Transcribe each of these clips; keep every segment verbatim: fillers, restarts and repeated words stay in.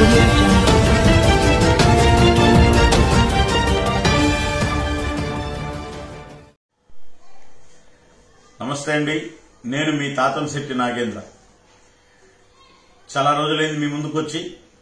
audio jungle. నమస్తే అండి, నేను మీ తాతంశెట్టి నాగేంద్ర. చాలా రోజులైంది మీ ముందుకు వచ్చి.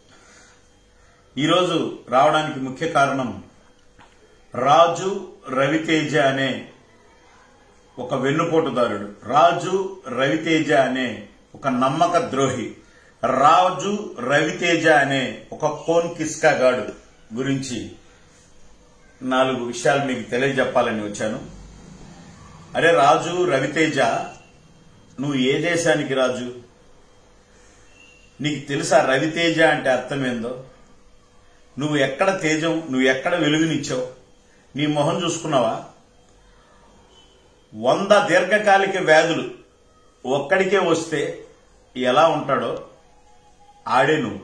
ఈరోజు రావడానికి ముఖ్య కారణం రాజు రవితేజ అనే ఒక వెన్నుపోటుదారుడు, రాజు రవితేజ అనే ఒక నమ్మక ద్రోహి, రాజు రవితేజ అనే ఒక కోన్ కిస్కా గాడు గురించి నాలుగు విషయాలు మీకు తెలియజెప్పాలని వచ్చాను. అరే రాజు రవితేజ, నువ్వు ఏ దేశానికి రాజు? నీకు తెలుసా రవితేజ అంటే అర్థమేందో? నువ్వు ఎక్కడ తేజం, నువ్వు ఎక్కడ వెలుగునిచ్చావు? నీ మొహం చూసుకున్నావా? వంద దీర్ఘకాలిక వ్యాధులు ఒక్కడికే వస్తే ఎలా ఉంటాడో ఆడే నువ్వు.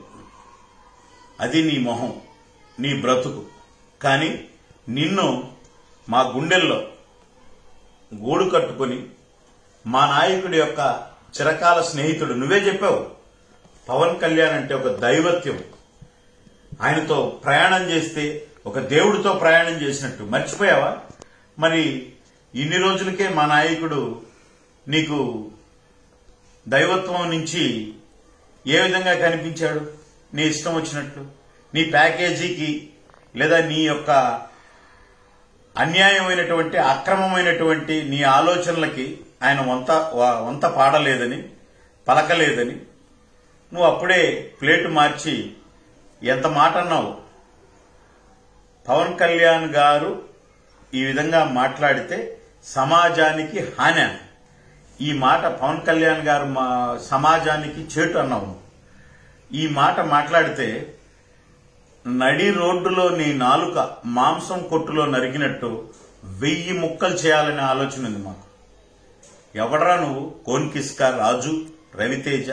అది నీ మొహం, నీ బ్రతుకు. కానీ నిన్ను మా గుండెల్లో గూడు కట్టుకుని మా నాయకుడి యొక్క చిరకాల స్నేహితుడు, నువ్వే చెప్పావు పవన్ కళ్యాణ్ అంటే ఒక దైవత్యం, ఆయనతో ప్రయాణం చేస్తే ఒక దేవుడితో ప్రయాణం చేసినట్టు. మర్చిపోయావా? మరి ఇన్ని రోజులకే మా నాయకుడు నీకు దైవత్వం నుంచి ఏ విధంగా కనిపించాడు? నీ ఇష్టం వచ్చినట్లు, నీ ప్యాకేజీకి లేదా నీ యొక్క అన్యాయమైనటువంటి అక్రమమైనటువంటి నీ ఆలోచనలకి ఆయన వంత వంత పాడలేదని, పలకలేదని నువ్వు అప్పుడే ప్లేటు మార్చి ఎంత మాట అన్నావు. పవన్ కళ్యాణ్ గారు ఈ విధంగా మాట్లాడితే సమాజానికి హాని. ఈ మాట పవన్ కళ్యాణ్ గారు మా సమాజానికి చేటు అన్నావు. ఈ మాట మాట్లాడితే నడి రోడ్డులో నీ నాలుక మాంసం కొట్టులో నరిగినట్టు వెయ్యి ముక్కలు చేయాలనే ఆలోచన ఉంది మాకు. ఎవడరా నువ్వు? కోన్ కిస్కా రాజు రవితేజ.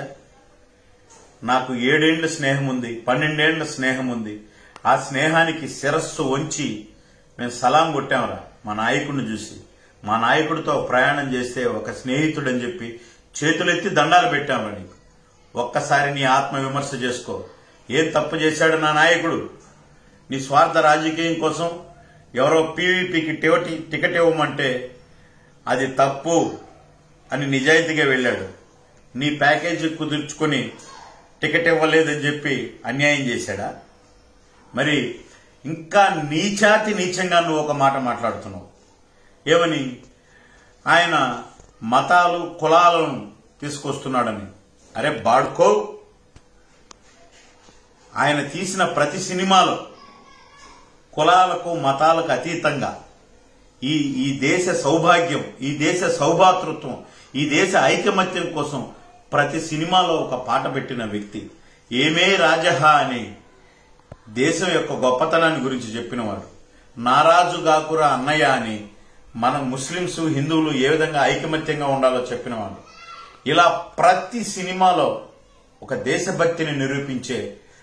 నాకు ఏడేండ్ల స్నేహం ఉంది, పన్నెండేండ్ల స్నేహం ఉంది. ఆ స్నేహానికి శిరస్సు వంచి మేము సలాం కొట్టాంరా మా నాయకుడిని చూసి. మా నాయకుడితో ప్రయాణం చేస్తే ఒక స్నేహితుడని చెప్పి చేతులెత్తి దండాలు పెట్టాంరా నీకు. ఒక్కసారి నీ ఆత్మ విమర్శ చేసుకో. ఏం తప్పు చేశాడు నా నాయకుడు? నీ స్వార్థ రాజకీయం కోసం ఎవరో పీవీపీకి టికెట్ ఇవ్వమంటే అది తప్పు అని నిజాయితీగా వెళ్ళాడు. నీ ప్యాకేజీ కుదుర్చుకుని టికెట్ ఇవ్వలేదని చెప్పి అన్యాయం చేశాడా? మరి ఇంకా నీచాతి నీచంగా నువ్వు ఒక మాట మాట్లాడుతున్నావు. ఏమని? ఆయన మతాలు కులాలను తీసుకొస్తున్నాడని. అరే బాడుకో, ఆయన తీసిన ప్రతి సినిమాలో కులాలకు మతాలకు అతీతంగా ఈ ఈ దేశ సౌభాగ్యం, ఈ దేశ సౌభాతృత్వం, ఈ దేశ ఐకమత్యం కోసం ప్రతి సినిమాలో ఒక పాట పెట్టిన వ్యక్తి. ఏమే రాజహా అని దేశం యొక్క గొప్పతనాన్ని గురించి చెప్పినవాడు. నారాజు గాకురా అన్నయ్య అని మన ముస్లింస్ హిందువులు ఏ విధంగా ఐకమత్యంగా ఉండాలో చెప్పినవాడు. ఇలా ప్రతి సినిమాలో ఒక దేశభక్తిని నిరూపించే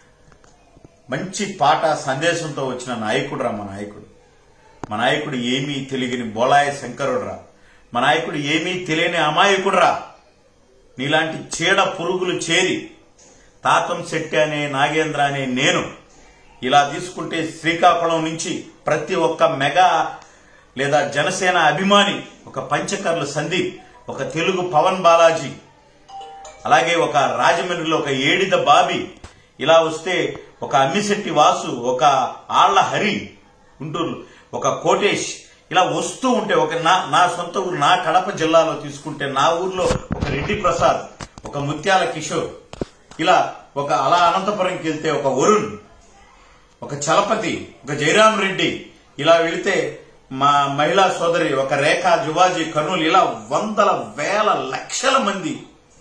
మంచి పాట సందేశంతో వచ్చిన నాయకుడు రా మా నాయకుడు. మా నాయకుడు ఏమీ తెలియని బోళాయ శంకరుడు రా. మా నాయకుడు ఏమీ తెలియని అమాయకుడు రా. నీలాంటి చీడ పురుగులు చేరి తాతంశెట్టి అనే నాగేంద్ర అనే నేను ఇలా తీసుకుంటే శ్రీకాకుళం నుంచి ప్రతి ఒక్క మెగా లేదా జనసేన అభిమాని, ఒక పంచకర్ల సందీప్, ఒక తెలుగు పవన్ బాలాజీ, అలాగే ఒక రాజమండ్రిలో ఒక ఏడిద బాబీ, ఇలా వస్తే ఒక అమ్మిశెట్టి వాసు, ఒక ఆళ్ల హరి గుంటూరు, ఒక కోటేష్, ఇలా వస్తూ ఉంటే ఒక నా నా సొంత ఊరు నా కడప జిల్లాలో తీసుకుంటే నా ఊర్లో ఒక రెడ్డి ప్రసాద్, ఒక ముత్యాల కిషోర్, ఇలా ఒక అలా అనంతపురంకి వెళ్తే ఒక వరుణ్, ఒక చలపతి, ఒక జయరాం రెడ్డి, ఇలా వెళితే మా మహిళా సోదరి ఒక రేఖ జువాజీ కర్నూలు, ఇలా వందల వేల లక్షల మంది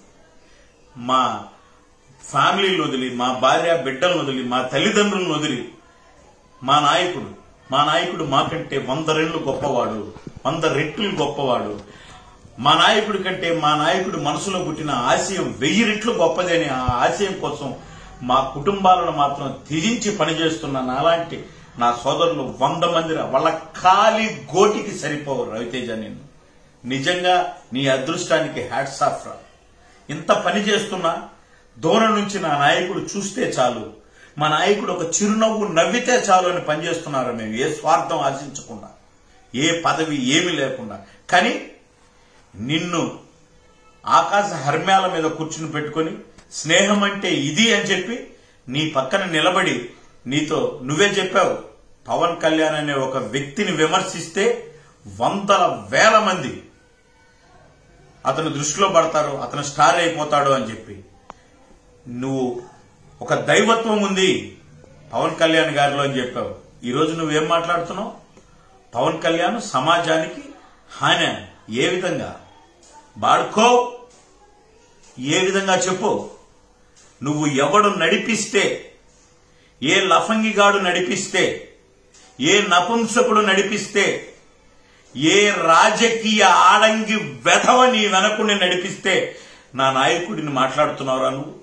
మా ఫ్యామిలీని వదిలి, మా భార్య బిడ్డలను వదిలి, మా తల్లిదండ్రులను వదిలి మా నాయకుడు మా నాయకుడు మాకంటే వంద రెట్లు గొప్పవాడు, వంద రెట్లు గొప్పవాడు. మా నాయకుడి కంటే మా నాయకుడు మనసులో పుట్టిన ఆశయం వెయ్యి రెట్లు గొప్పది అని ఆ ఆశయం కోసం మా కుటుంబాలను మాత్రం త్యజించి పనిచేస్తున్న నాలాంటి నా సోదరులు వంద మంది వాళ్ళ ఖాళీ గోటికి సరిపోవు రవితేజ. నేను నిజంగా నీ అదృష్టానికి హ్యాట్స్ ఆఫ్ రా. ఇంత పని చేస్తున్నా దూరం నుంచి నా నాయకుడు చూస్తే చాలు మా నాయకుడు ఒక చిరునవ్వు నవ్వితే చాలు అని పనిచేస్తున్నారు. మేము ఏ స్వార్థం ఆశించకుండా, ఏ పదవి ఏమీ లేకుండా. కానీ నిన్ను ఆకాశ హర్మ్యాల మీద కూర్చుని పెట్టుకొని స్నేహం అంటే ఇది అని చెప్పి నీ పక్కన నిలబడి నీతో నువ్వే చెప్పావు, పవన్ కళ్యాణ్ అనే ఒక వ్యక్తిని విమర్శిస్తే వందల వేల మంది అతను దృష్టిలో పడతారు, అతను స్టార్ అయిపోతాడు అని చెప్పి నువ్వు ఒక దైవత్వం ఉంది పవన్ కళ్యాణ్ గారిలో అని చెప్పావు. ఈరోజు నువ్వేం మాట్లాడుతున్నావు? పవన్ కళ్యాణ్ సమాజానికి హాని ఏ విధంగా బాడుకో, ఏ విధంగా చెప్పు. నువ్వు ఎవడు నడిపిస్తే, ఏ లఫంగిగాడు నడిపిస్తే, ఏ నపుంసకుడు నడిపిస్తే, ఏ రాజకీయ ఆడంగి వెధవ నీ వెనకుని నడిపిస్తే నా నాయకుడిని మాట్లాడుతున్నావురా నువ్వు?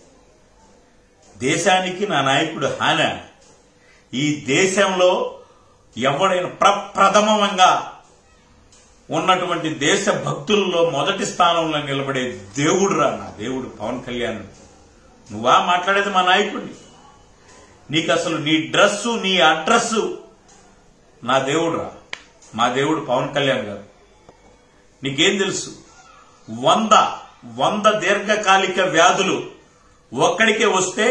దేశానికి నా నాయకుడు హాని. ఈ దేశంలో ఎవడైనా ప్రప్రథమంగా ఉన్నటువంటి దేశ భక్తుల్లో మొదటి స్థానంలో నిలబడే దేవుడు రా నా దేవుడు పవన్ కళ్యాణ్. నువ్వా మాట్లాడేది మా నాయకుడిని? నీకు అసలు నీ డ్రెస్సు, నీ అడ్రస్సు నా దేవుడు రా, మా దేవుడు పవన్ కళ్యాణ్ గారు. నీకేం తెలుసు? వంద వంద దీర్ఘకాలిక వ్యాధులు ఒక్కడికే వస్తే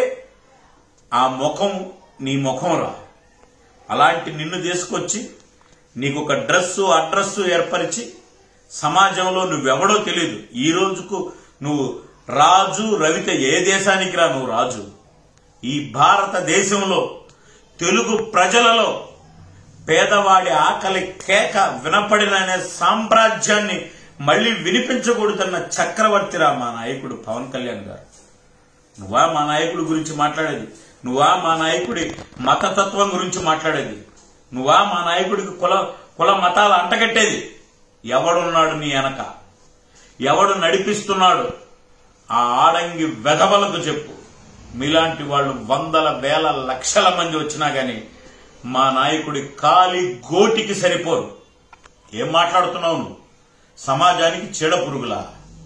ఆ ముఖం నీ ముఖం రా. అలాంటి నిన్ను తీసుకొచ్చి నీకు ఒక డ్రెస్సు అడ్రస్సు ఏర్పరిచి సమాజంలో నువ్వెవడో తెలియదు. ఈ రోజుకు నువ్వు రాజు రవిత. ఏ దేశానికి రా నువ్వు రాజు? ఈ భారతదేశంలో తెలుగు ప్రజలలో పేదవాడి ఆకలి కేక వినపడిననే సామ్రాజ్యాన్ని మళ్లీ వినిపించకూడదన్న చక్రవర్తిరా మా నాయకుడు పవన్ కళ్యాణ్ గారు. నువ్వా మా నాయకుడి గురించి మాట్లాడేది? నువ్వా మా నాయకుడి మతతత్వం గురించి మాట్లాడేది? నువ్వా మా నాయకుడికి కుల కుల మతాలు అంటగట్టేది? ఎవడున్నాడు నీ వెనక? ఎవడు నడిపిస్తున్నాడు? ఆ ఆడంగి వెధవలకు చెప్పు. మీలాంటి వాళ్ళు వందల వేల లక్షల మంది వచ్చినా గాని మా నాయకుడి కాలి గోటికి సరిపోరు. ఏం మాట్లాడుతున్నావు నువ్వు? సమాజానికి చెడ పురుగులా?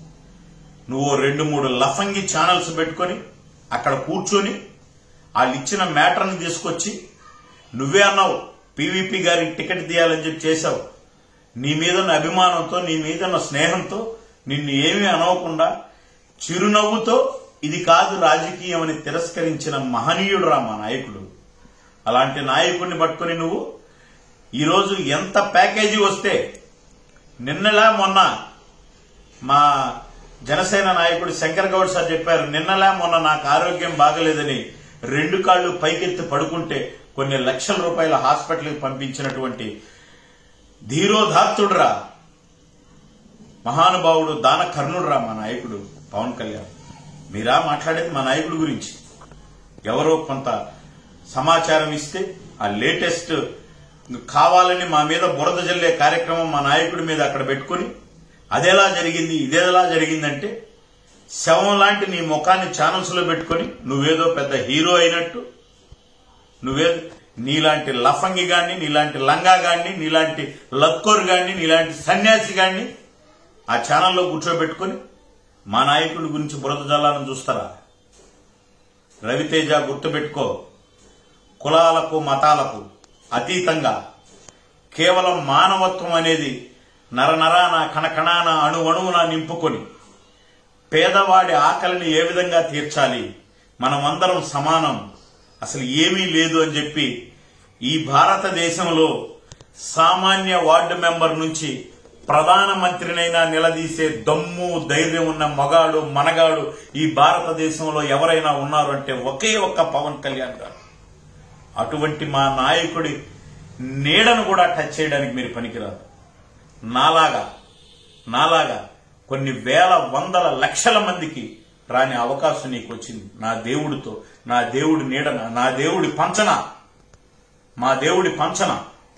నువ్వు రెండు మూడు లఫంగి ఛానల్స్ పెట్టుకొని అక్కడ కూర్చొని వాళ్ళు ఇచ్చిన మ్యాటర్ని తీసుకొచ్చి నువ్వే అన్నావు పీవీపీ గారికి టికెట్ తీయాలని చెప్పి చేశావు. నీ మీదన్న అభిమానంతో, నీ మీదన్న స్నేహంతో నిన్ను ఏమీ అనవకుండా చిరునవ్వుతో ఇది కాదు రాజకీయం అని తిరస్కరించిన మహనీయుడు రా మా నాయకుడు. అలాంటి నాయకుడిని పట్టుకుని నువ్వు ఈరోజు ఎంత ప్యాకేజీ వస్తే, నిన్నలా మొన్న మా జనసేన నాయకుడు శంకర్ గౌడ్ సార్ చెప్పారు, నిన్నలా మొన్న నాకు ఆరోగ్యం బాగలేదని రెండు కాళ్లు పైకెత్తి పడుకుంటే కొన్ని లక్షల రూపాయల హాస్పిటల్కి పంపించినటువంటి ధీరోధాత్తుడురా, మహానుభావుడు, దాన కర్ణుడురా మా నాయకుడు పవన్ కళ్యాణ్. మీరా మాట్లాడేది మా నాయకుడి గురించి? ఎవరో కొంత సమాచారం ఇస్తే ఆ లేటెస్ట్ కావాలని మా మీద బురద జల్లే కార్యక్రమం మా నాయకుడి మీద అక్కడ పెట్టుకుని అదేలా జరిగింది ఇదేలా జరిగిందంటే శవం లాంటి నీ ముఖాన్ని ఛానల్స్ లో పెట్టుకుని నువ్వేదో పెద్ద హీరో అయినట్టు, నువ్వే నీలాంటి లఫంగి గాని, నీలాంటి లంగా గాని, నీలాంటి లక్కోరు గాని, నీలాంటి సన్యాసి గాని ఆ ఛానల్లో కూర్చోబెట్టుకుని మా నాయకుడి గురించి బురద జల్లాలని చూస్తారా? రవితేజ గుర్తుపెట్టుకో, కులాలకు మతాలకు అతీతంగా కేవలం మానవత్వం అనేది నరనరాన కణకణాన అణు అణువున నింపుకొని పేదవాడి ఆకలిని ఏ విధంగా తీర్చాలి, మనమందరం సమానం, అసలు ఏమీ లేదు అని చెప్పి ఈ భారతదేశంలో సామాన్య వార్డు మెంబర్ నుంచి ప్రధానమంత్రినైనా నిలదీసే దమ్ము ధైర్యం ఉన్న మగాడు మనగాడు ఈ భారతదేశంలో ఎవరైనా ఉన్నారు అంటే ఒకే ఒక్క పవన్ కళ్యాణ్ గారు. అటువంటి మా నాయకుడి నీడను కూడా టచ్ చేయడానికి మీరు పనికిరాదు. నాలాగా నాలాగా కొన్ని వేల వందల లక్షల మందికి రాని అవకాశం నీకు వచ్చింది. నా దేవుడితో, నా దేవుడి నీడన, నా దేవుడి పంచన, మా దేవుడి పంచన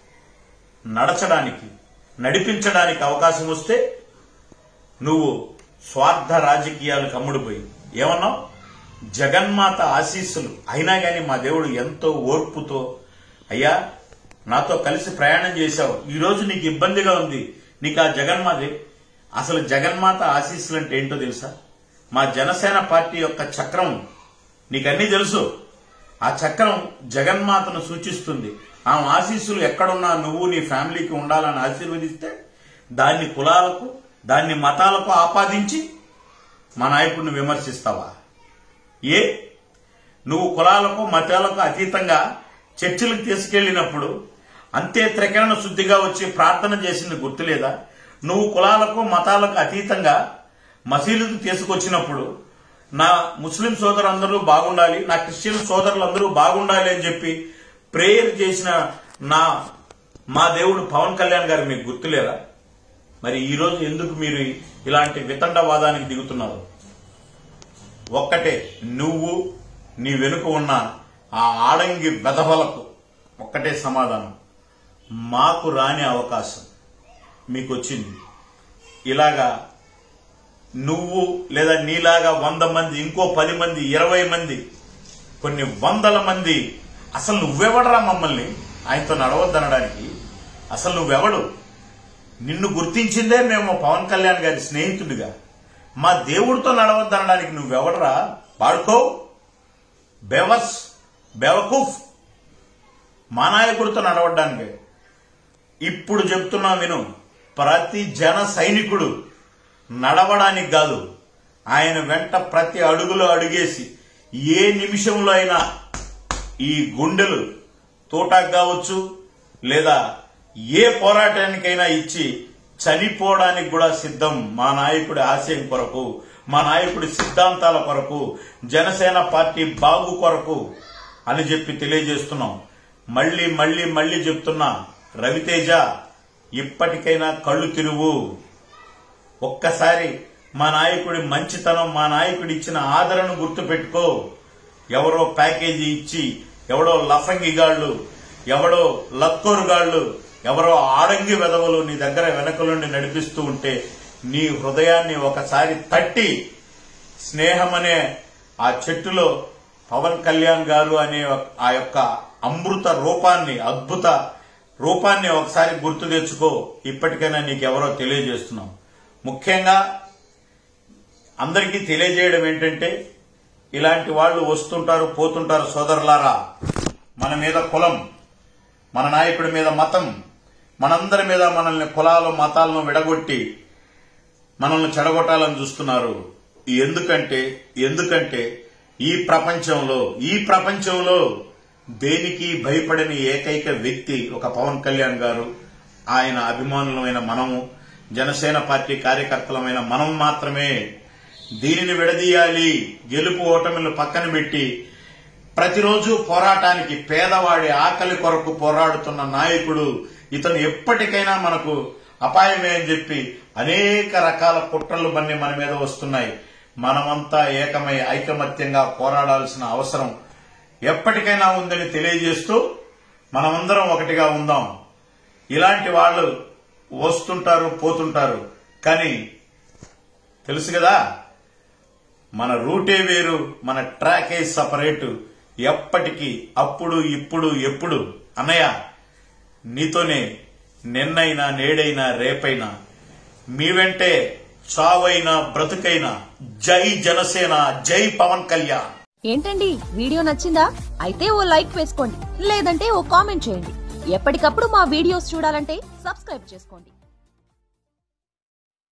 నడచడానికి, నడిపించడానికి అవకాశం వస్తే నువ్వు స్వార్థ రాజకీయాలకు అమ్ముడుపోయి ఏమన్నావు? జగన్మాత ఆశీస్సులు అయినా గాని మా దేవుడు ఎంతో ఓర్పుతో, అయ్యా నాతో కలిసి ప్రయాణం చేశావు, ఈరోజు నీకు ఇబ్బందిగా ఉంది, నీకు ఆ జగన్మాత, అసలు జగన్మాత ఆశీస్సులు అంటే ఏంటో తెలుసా? మా జనసేన పార్టీ యొక్క చక్రం నీకన్నీ తెలుసు. ఆ చక్రం జగన్మాతను సూచిస్తుంది. ఆమె ఆశీస్సులు ఎక్కడున్నా నువ్వు నీ ఫ్యామిలీకి ఉండాలని ఆశీర్వదిస్తే దాన్ని కులాలకు దాన్ని మతాలకు ఆపాదించి మా నాయకుడిని విమర్శిస్తావా? ఏ నువ్వు కులాలకు మతాలకు అతీతంగా చర్చిలకు తీసుకెళ్లినప్పుడు అంతే త్రికరణ శుద్ధిగా వచ్చి ప్రార్థన చేసింది గుర్తులేదా? నువ్వు కులాలకు మతాలకు అతీతంగా మసీదుకు తీసుకొచ్చినప్పుడు నా ముస్లిం సోదరులందరూ బాగుండాలి, నా క్రిస్టియన్ సోదరులందరూ బాగుండాలి అని చెప్పి ప్రేయర్ చేసిన నా మా దేవుడు పవన్ కళ్యాణ్ గారు మీకు గుర్తులేదా? మరి ఈరోజు ఎందుకు మీరు ఇలాంటి వితండవాదానికి దిగుతున్నారు? ఒక్కటే, నువ్వు నీ వెనుక ఉన్న ఆ ఆడంగి వెధవలకు ఒక్కటే సమాధానం, మాకు రాని అవకాశం మీకు వచ్చింది. ఇలాగా నువ్వు లేదా నీలాగా వంద మంది, ఇంకో పది మంది, ఇరవై మంది, కొన్ని వందల మంది, అసలు నువ్వెవడరా మమ్మల్ని ఆయనతో నడవద్దనడానికి? అసలు నువ్వెవడు? నిన్ను గుర్తించిందే మేము పవన్ కళ్యాణ్ గారి స్నేహితుడిగా. మా దేవుడితో నడవద్దనడానికి నువ్వెవడరా? వాడుకో బేవస్ బేవకూఫ్. మా నాయకుడితో నడవడానికి ఇప్పుడు చెప్తున్నా విను. ప్రతి జన సైనికుడు నడవడానికి కాదు, ఆయన వెంట ప్రతి అడుగులో అడుగేసి ఏ నిమిషంలో అయినా ఈ గుండెలు తోటాకు కావచ్చు లేదా ఏ పోరాటానికైనా ఇచ్చి చనిపోవడానికి కూడా సిద్ధం. మా నాయకుడి ఆశయం కొరకు, మా నాయకుడి సిద్ధాంతాల కొరకు, జనసేన పార్టీ బాగు కొరకు అని చెప్పి తెలియజేస్తున్నాం. మళ్లీ మళ్లీ మళ్లీ చెప్తున్నా, రవితేజ ఇప్పటికైనా కళ్ళు తిరుగు. ఒక్కసారి మా నాయకుడి మంచితనం, మా నాయకుడి ఇచ్చిన ఆదరణ గుర్తుపెట్టుకో. ఎవరో ప్యాకేజీ ఇచ్చి, ఎవడో లఫంగిగాళ్లు, ఎవడో లత్తోరుగాళ్లు, ఎవరో ఆడంగి వెధవలు నీ దగ్గర వెనక నుండి నడిపిస్తూ ఉంటే నీ హృదయాన్ని ఒకసారి తట్టి స్నేహం అనే ఆ చెట్టులో పవన్ కళ్యాణ్ గారు అనే ఆ యొక్క అమృత రూపాన్ని, అద్భుత రూపాన్ని ఒకసారి గుర్తు తెచ్చుకో. ఇప్పటికైనా నీకెవరో తెలియజేస్తున్నాం. ముఖ్యంగా అందరికీ తెలియజేయడం ఏంటంటే, ఇలాంటి వాళ్ళు వస్తుంటారు పోతుంటారు సోదరులారా. మన మీద కులం, మన నాయకుడి మీద మతం, మనందరి మీద మనల్ని కులాలు మతాలను విడగొట్టి మనల్ని చెడగొట్టాలని చూస్తున్నారు. ఎందుకంటే ఎందుకంటే ఈ ప్రపంచంలో ఈ ప్రపంచంలో దేనికి భయపడని ఏకైక వ్యక్తి ఒక పవన్ కళ్యాణ్ గారు. ఆయన అభిమానులమైన మనము, జనసేన పార్టీ కార్యకర్తలమైన మనం మాత్రమే. దీనిని విడదీయాలి. గెలుపు ఓటమిలను పక్కన పెట్టి ప్రతిరోజు పోరాటానికి, పేదవాడి ఆకలి కొరకు పోరాడుతున్న నాయకుడు ఇతను ఎప్పటికైనా మనకు అపాయమే అని చెప్పి అనేక రకాల కుట్రలు బన్ని మన మీద వస్తున్నాయి. మనమంతా ఏకమై ఐకమత్యంగా పోరాడాల్సిన అవసరం ఎప్పటికైనా ఉందని తెలియజేస్తూ మనమందరం ఒకటిగా ఉందాం. ఇలాంటి వాళ్ళు వస్తుంటారు పోతుంటారు, కానీ తెలుసు కదా మన రూటే వేరు, మన ట్రాకే సపరేటు. ఎప్పటికీ అప్పుడు ఇప్పుడు ఎప్పుడు అన్నయ్య నీతోనే నిన్నైనా నేడైనా రేపైనా మీ వెంటే చావైనా బ్రతుకైనా. జై జనసేన, జై పవన్ కళ్యాణ్. ఏంటండి వీడియో నచ్చిందా? అయితే ఓ లైక్ వేసుకోండి, లేదంటే ఓ కామెంట్ చేయండి. ఎప్పటికప్పుడు మా వీడియోస్ చూడాలంటే సబ్స్క్రైబ్ చేసుకోండి.